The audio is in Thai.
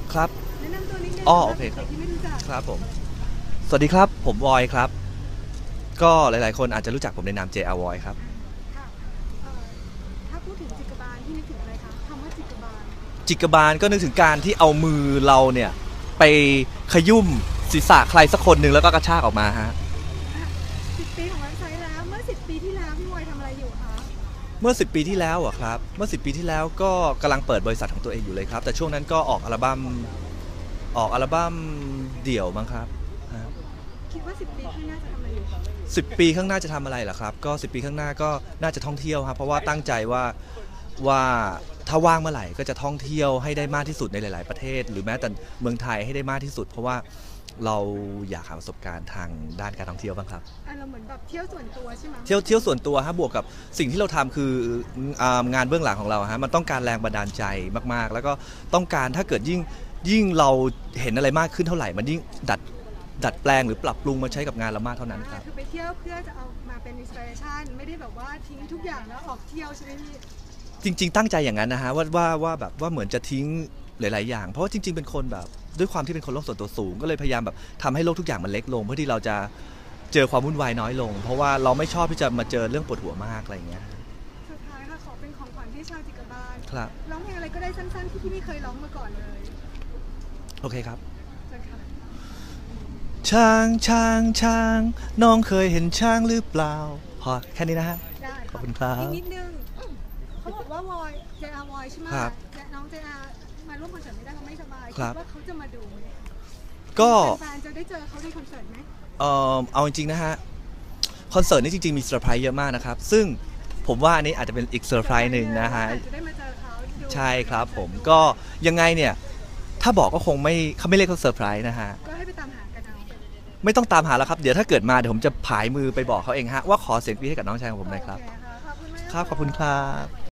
ครับแนะนำตัวนิดนึงอ๋อโอสำหรับเคครับเด็กๆที่ไม่รู้จักครับผมสวัสดีครับผมวอยครับก็หลายๆคนอาจจะรู้จักผมในนาม JR Voy ครับค่ะเอ่อถ้าพูดถึงจิกบาลที่นึกถึงอะไรคะคำว่าจิกบาลจิกบาลก็นึกถึงการที่เอามือเราเนี่ยไปขยุ่มศีรษะใครสักคนหนึ่งแล้วก็กระชากออกมาฮะ 10 ปีของเว็บไซต์แล้วเมื่อ10 ปีที่แล้วพี่วอยทำอะไรอยู่คะเมื่อ10 ปีที่แล้วอะครับเมื่อ10 ปีที่แล้วก็กำลังเปิดบริษัทของตัวเองอยู่เลยครับแต่ช่วงนั้นก็ออกอัลบั้มเดี่ยวมั้งครับคิดว่า10 ปีข้างหน้าจะทำอะไรอยู่ 10 ปีข้างหน้าจะทำอะไรล่ะครับก็10 ปีข้างหน้าก็น่าจะท่องเที่ยวครับเพราะว่าตั้งใจว่าถ้าว่างเมื่อไหร่ก็จะท่องเที่ยวให้ได้มากที่สุดในหลายๆประเทศหรือแม้แต่เมืองไทยให้ได้มากที่สุดเพราะว่าเราอยากหาประสบการณ์ทางด้านการท่องเที่ยวบ้างครับเราเหมือนแบบเที่ยวส่วนตัวใช่ไหมเที่ยวส่วนตัวฮะบวกกับสิ่งที่เราทำคืองานเบื้องหลังของเราฮะมันต้องการแรงบันดาลใจมากๆแล้วก็ต้องการถ้าเกิดยิ่งเราเห็นอะไรมากขึ้นเท่าไหร่มันยิ่งดัดแปลงหรือปรับปรุงมาใช้กับงานเรามากเท่านั้นครับคือไปเที่ยวเพื่อจะเอามาเป็นอินสปิเรชันไม่ได้แบบว่าทิ้งทุกอย่างแล้วออกเที่ยวใช่ไหมพี่จริงๆตั้งใจอย่างนั้นนะฮะว่าแบบว่าเหมือนจะทิ้งหลายๆอย่างเพราะว่าจริงๆเป็นคนแบบด้วยความที่เป็นคนโลกส่วนตัวสูงก็เลยพยายามแบบทำให้โลกทุกอย่างมันเล็กลงเพื่อที่เราจะเจอความวุ่นวายน้อยลงเพราะว่าเราไม่ชอบที่จะมาเจอเรื่องปวดหัวมากอะไรอย่างเงี้ยสุดท้ายค่ะขอเป็นของขวัญให้ชาวจิกบาลครับร้องเพลงอะไรก็ได้สั้นๆที่พี่ไม่เคยร้องมาก่อนเลยโอเคครับเชิญค่ะช้างน้องเคยเห็นช้างหรือเปล่าพอแค่นี้นะฮะได้ขอบค่ะคุณครัอีกบนิดนึงเขาบอกว่าวอยเจอาวอยใช่ไหมครับแต่น้องเจอามาร่วมคอนเสิร์ตไม่ได้เขาไม่สบายครับคิดว่าเขาจะมาดูไหมก็แฟนๆจะได้เจอเขาในคอนเสิร์ตไหมเอาจริงๆนะฮะคอนเสิร์ตนี้จริงๆมีเซอร์ไพรส์เยอะมากนะครับซึ่งผมว่าอันนี้อาจจะเป็นอีกเซอร์ไพรส์หนึ่งนะฮะจะได้มาเจอเขาดูใช่ครับผมก็ยังไงเนี่ยถ้าบอกก็คงไม่เขาไม่เรียกเขาเซอร์ไพรส์นะฮะก็ให้ไปตามหากันเอาไม่ต้องตามหาแล้วครับเดี๋ยวถ้าเกิดมาเดี๋ยวผมจะผายมือไปบอกเขาเองฮะว่าขอเสียงกรี๊ดให้กับน้องชายของผมหน่อยครับโอเคค่ะขอบคุณมากครับขอบคุณครับ